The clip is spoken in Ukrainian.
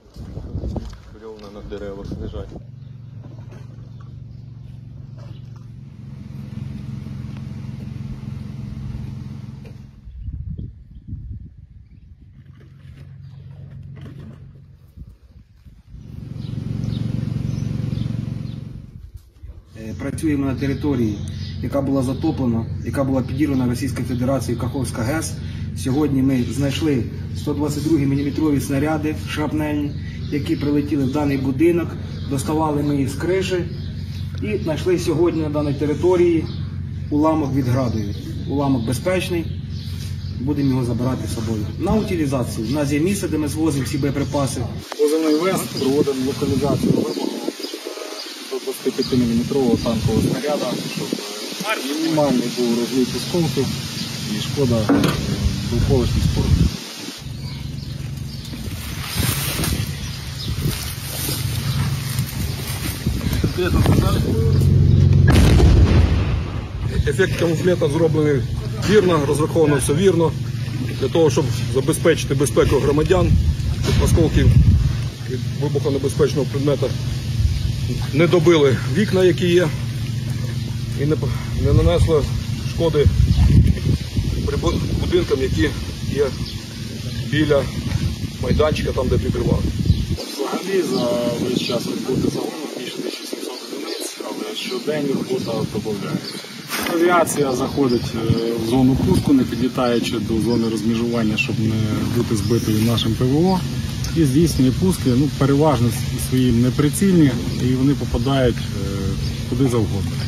Бревна на деревах лежать. Працюємо на території, яка була затоплена, яка була підірвана Російською Федерацією Каховська ГЕС. Сьогодні ми знайшли 122 мм снаряди шрапнельні, які прилетіли в даний будинок. Доставали ми їх з криші і знайшли сьогодні на даній території уламок від граду. Уламок безпечний, будемо його забирати з собою. На утилізацію. У нас є місце, де ми звозимо всі боєприпаси. Позивний ВЕС, проводимо локалізацію вибуху до 25-мм танкового снаряду, щоб мінімальний був розлив осколків і шкода довколишніх споруд. Ефект камуфлета зроблений вірно, розраховано все вірно, для того, щоб забезпечити безпеку громадян, щоб осколки від вибухонебезпечного предмета не добили вікна, які є, і не нанесли шкоди будинкам, які є біля майданчика, там де підривали. Взагалі за весь час роботи загону більше 1700 одиниць, але щодень робота додається. Авіація заходить в зону пуску, не підлітаючи до зони розмежування, щоб не бути збитою нашим ПВО. І здійснює пуски, переважно своїм неприцільні, і вони попадають куди завгодно.